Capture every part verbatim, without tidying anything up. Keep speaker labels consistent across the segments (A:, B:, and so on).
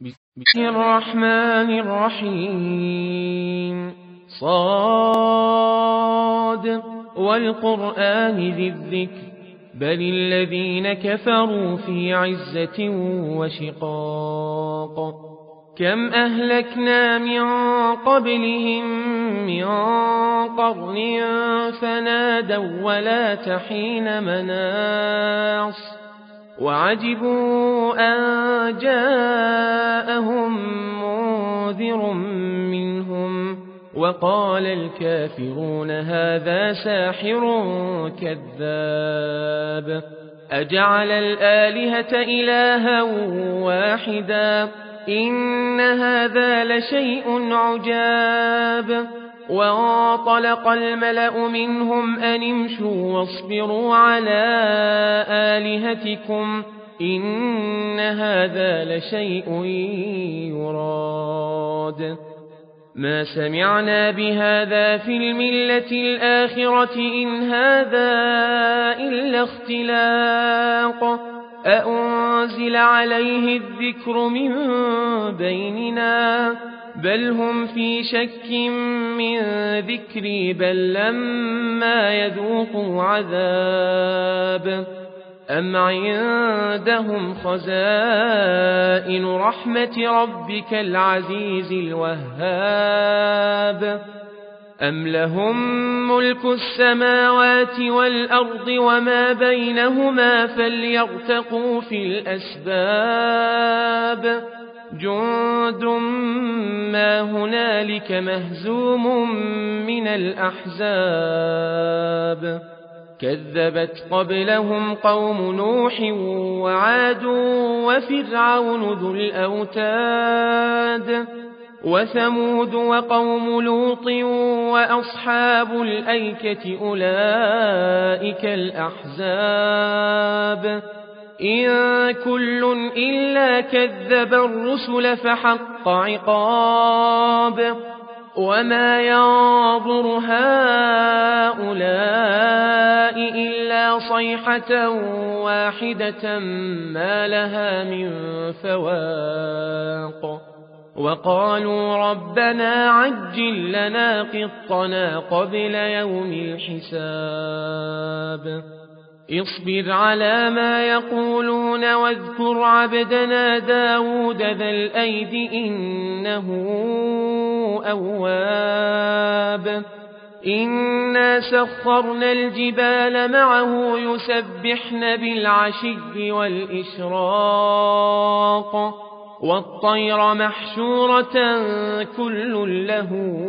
A: بسم الرحمن الرحيم صاد والقرآن ذي الذكر بل الذين كفروا في عزة وشقاق كم أهلكنا من قبلهم من قرن فنادوا ولا تحين مناص وعجبوا أن جاءهم منذر منهم وقال الكافرون هذا ساحر كذاب أجعل الآلهة إلها واحدا إن هذا لشيء عجاب وانطلق الملأ منهم أن امشوا واصبروا على آلهتكم إن هذا لشيء يراد ما سمعنا بهذا في الملة الآخرة إن هذا إلا اختلاق أأنزل عليه الذكر من بيننا بل هم في شك من ذكري بل لما يذوقوا عذاب أم عندهم خزائن رحمة ربك العزيز الوهاب أم لهم ملك السماوات والأرض وما بينهما فليرتقوا في الأسباب جند ما هنالك مهزوم من الأحزاب كذبت قبلهم قوم نوح وعاد وفرعون ذو الأوتاد وثمود وقوم لوط وأصحاب الأيكة أولئك الأحزاب إن كل إلا كذب الرسل فحق عقاب وما ينظر هؤلاء إلا صيحة واحدة ما لها من فواق وقالوا ربنا عجل لنا قطنا قبل يوم الحساب اصبر على ما يقولون واذكر عبدنا داود ذا الأيد إنه أواب إنا سخرنا الجبال معه يسبحن بالعشي والإشراق والطير محشورة كل له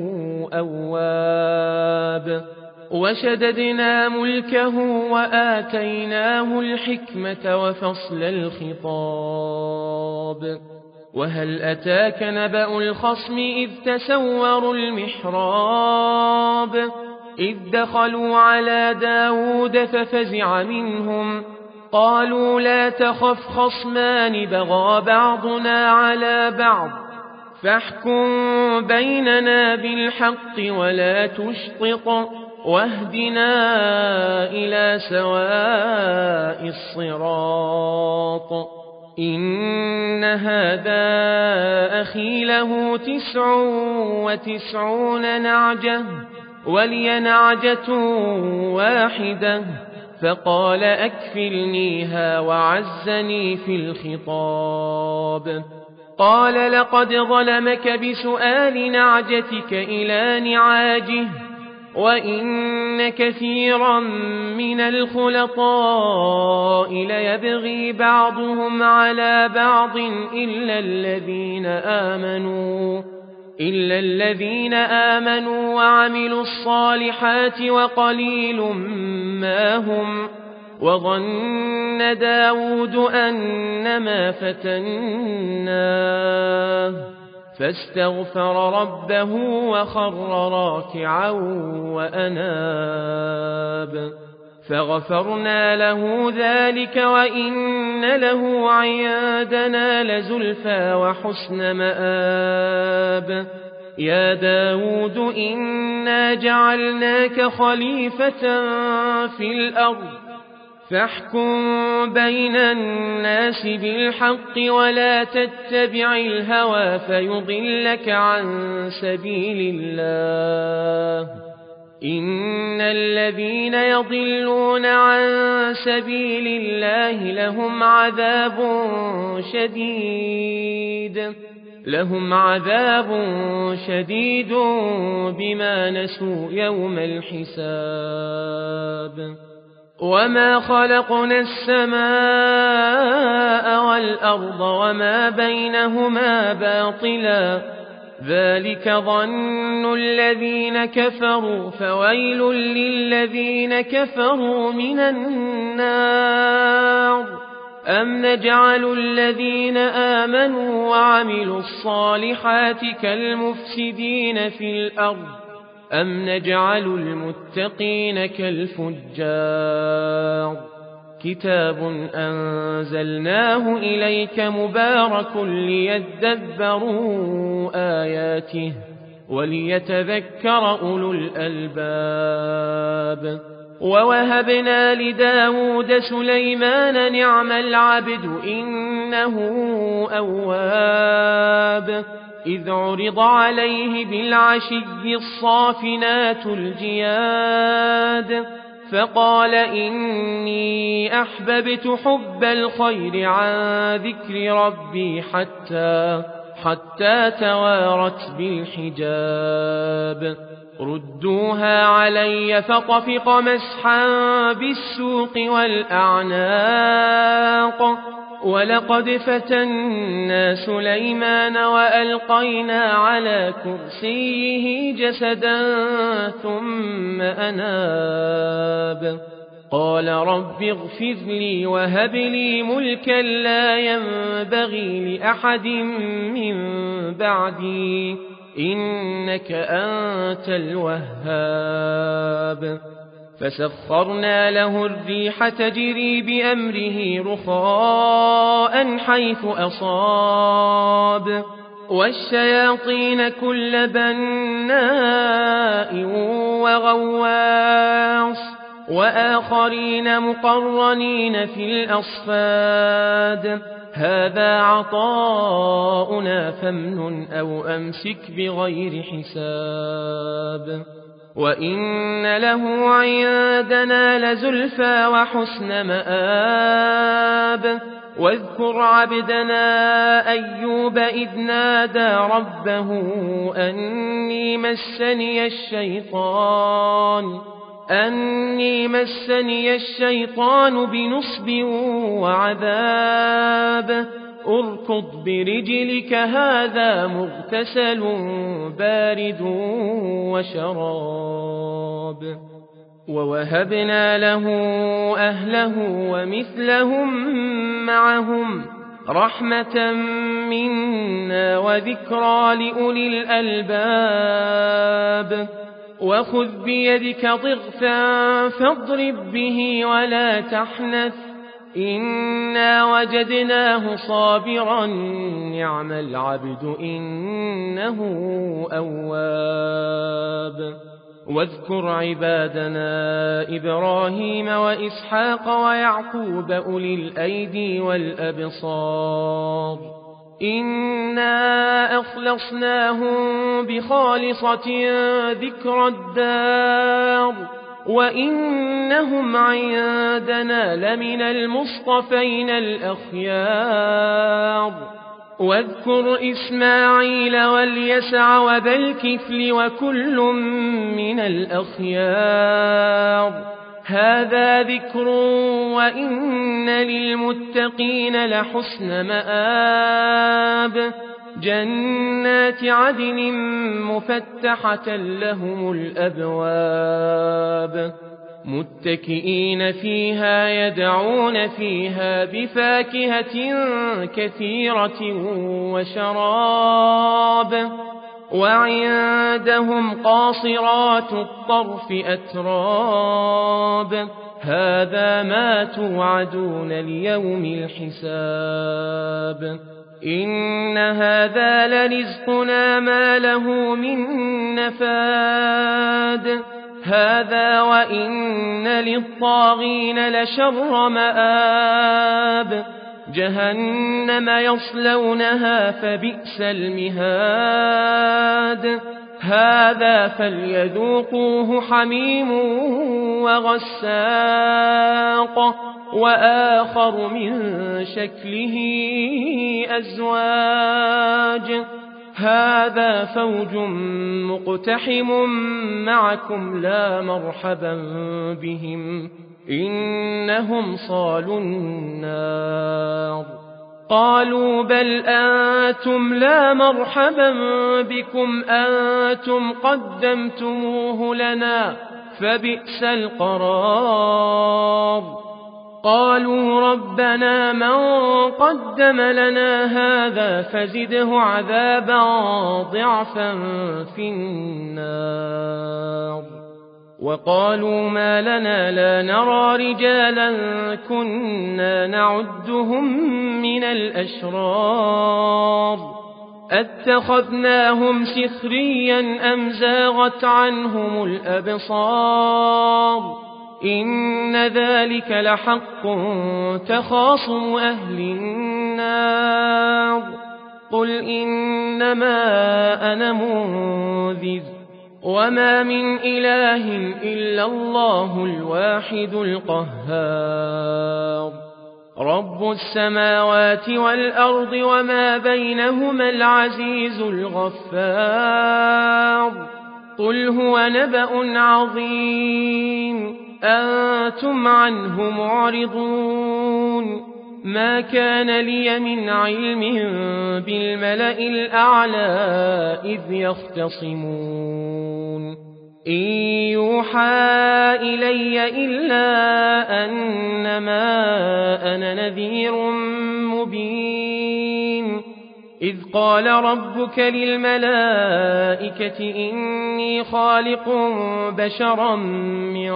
A: أواب وشددنا ملكه وآتيناه الحكمة وفصل الخطاب وهل أتاك نبأ الخصم إذ تسوروا المحراب إذ دخلوا على داود ففزع منهم قالوا لا تخف خصمان بغى بعضنا على بعض فاحكم بيننا بالحق ولا تشطط واهدنا إلى سواء الصراط إن هذا أخي له تسع وتسعون نعجة ولي نعجة واحدة فقال أكفلنيها وعزني في الخطاب قال لقد ظلمك بسؤال نعجتك إلى نعاجه وإن كثيرا من الخلطاء ليبغي بعضهم على بعض إلا الذين آمنوا إلا الذين آمنوا وعملوا الصالحات وقليل ما هم وظن داود أنما فتناه فاستغفر ربه وخر راكعا وأناب فغفرنا له ذلك وإن له عندنا لزلفى وحسن مآب يا داود إنا جعلناك خليفة في الأرض فاحكم بين الناس بالحق ولا تتبع الهوى فيضلك عن سبيل الله إن الذين يضلون عن سبيل الله لهم عذاب شديد لهم عذاب شديد بما نسوا يوم الحساب وما خلقنا السماء والأرض وما بينهما باطلا ذلك ظن الذين كفروا فويل للذين كفروا من النار أم نجعل الذين آمنوا وعملوا الصالحات كالمفسدين في الأرض أم نجعل المتقين كالفجار كتاب أنزلناه إليك مبارك ليدبروا آياته وليتذكر أولو الألباب ووهبنا لداود سليمان نعم العبد إنه أواب إذ عرض عليه بالعشي الصافنات الجياد فقال إني أحببت حب الخير عن ذكر ربي حتى حتى توارت بالحجاب ردوها علي فطفق مسحا بالسوق والأعناق ولقد فتنا سليمان وألقينا على كرسيه جسدا ثم أناب قال رب اغفر لي وهب لي ملكا لا ينبغي لأحد من بعدي إنك أنت الوهاب فسخرنا له الريح تجري بأمره رخاء حيث أصاب والشياطين كل بناء وغواص وآخرين مقرنين في الأصفاد هذا عطاؤنا فامنن أو أمسك بغير حساب وإن له عندنا لزلفى وحسن مآب واذكر عبدنا أيوب إذ نادى ربه أني مسني الشيطان أني مسني الشيطان بنصب وعذاب اركض برجلك هذا مغتسل بارد وشراب ووهبنا له أهله ومثلهم معهم رحمة منا وذكرى لأولي الألباب وخذ بيدك ضغثا فاضرب به ولا تحنث إنا وجدناه صابرا نعم العبد إنه أواب واذكر عبادنا إبراهيم وإسحاق ويعقوب أولي الأيدي والأبصار إنا أخلصناهم بخالصة ذكر الدار وإنهم عندنا لمن المصطفين الأخيار واذكر إسماعيل واليسع وذا الكفل وكل من الأخيار هذا ذكر وإن للمتقين لحسن مآب جنات عدن مفتحة لهم الأبواب متكئين فيها يدعون فيها بفاكهة كثيرة وشراب وعندهم قاصرات الطرف أتراب هذا ما توعدون ليوم الحساب إن هذا لرزقنا ما له من نفاد هذا وإن للطاغين لشر مآب جهنم يصلونها فبئس المهاد هذا فليذوقوه حميم وغساق وآخر من شكله أزواج هذا فوج مقتحم معكم لا مرحبا بهم إنهم صالوا النار قالوا بل أنتم لا مرحبا بكم أنتم قدمتموه لنا فبئس القرار قالوا ربنا من قدم لنا هذا فزده عذابا ضعفا في النار وقالوا ما لنا لا نرى رجالا كنا نعدهم من الأشرار أتخذناهم سخريا أم زاغت عنهم الأبصار إن ذلك لحق تخاصم أهل النار قل إنما أنا منذر وما من إله إلا الله الواحد القهار رب السماوات والأرض وما بينهما العزيز الغفار قل هو نبأ عظيم أنتم عنه معرضون ما كان لي من علم بالملأ الأعلى إذ يختصمون إن يوحى إلي إلا أنما أنا نذير مبين إذ قال ربك للملائكة إني خالق بشرا من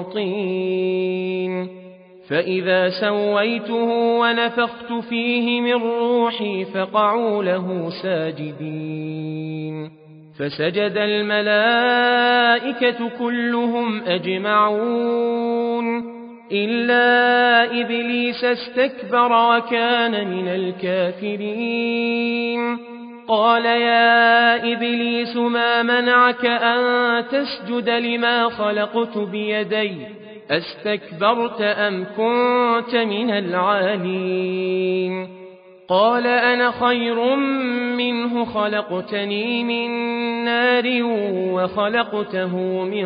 A: طين فإذا سويته ونفخت فيه من روحي فقعوا له ساجدين فسجد الملائكة كلهم أجمعون إلا إبليس استكبر وكان من الكافرين قال يا إبليس ما منعك أن تسجد لما خلقت بيدي أستكبرت أم كنت من العالين قال أنا خير منه خلقتني من نار وخلقته من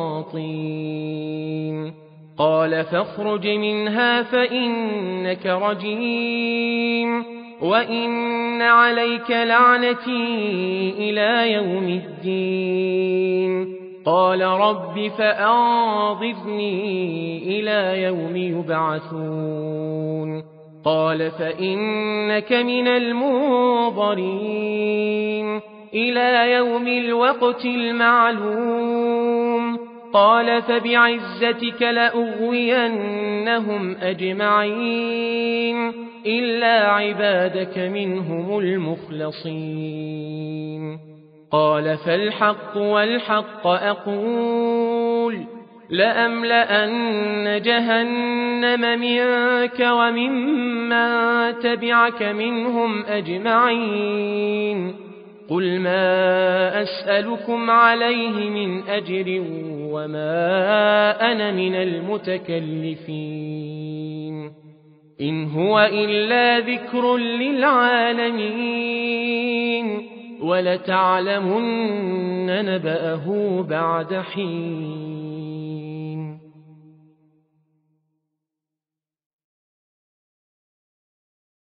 A: طين قال فاخرج منها فإنك رجيم وإن عليك لعنتي إلى يوم الدين قال رب فأنظرني إلى يوم يبعثون قال فإنك من المنظرين إلى يوم الوقت المعلوم قال فبعزتك لأغوينهم أجمعين إلا عبادك منهم المخلصين قال فالحق والحق أقول لأملأن جهنم منك وممن تبعك منهم أجمعين قل ما أسألكم عليه من أجر وما أنا من المتكلفين إن هو إلا ذكر للعالمين ولتعلمن نبأه بعد حين